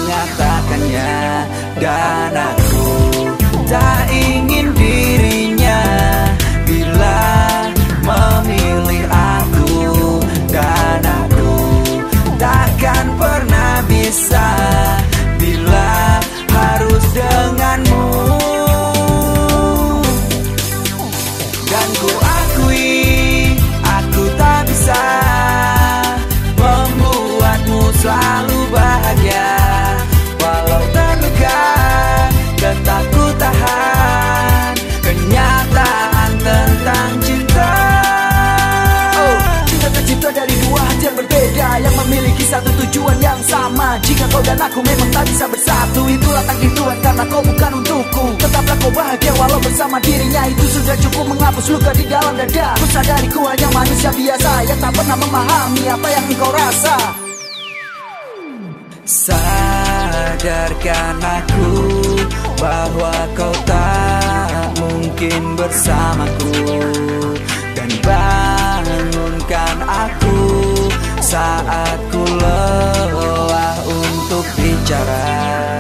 mengatakannya. Dan aku tak ingin dirinya bila memilih aku. Dan aku takkan pernah bisa bila harus denganmu. Dan ku akui aku tak bisa membuatmu selalu bahagia. Walau terluka tetap ku tahan kenyataan tentang cinta. Oh, cinta tercipta dari dua hati yang berbeda, yang memiliki satu tujuan yang sama. Jika kau dan aku memang tak bisa bersatu, itulah takdir Tuhan karena kau bukan untukku. Tetaplah kau bahagia walau bersama dirinya, itu sudah cukup menghapus luka di dalam dada. Ku sadari ku hanya manusia biasa yang tak pernah memahami apa yang engkau rasa. Sadarkan aku bahwa kau tak mungkin bersamaku, dan bangunkan aku saat ku lelah untuk bicara.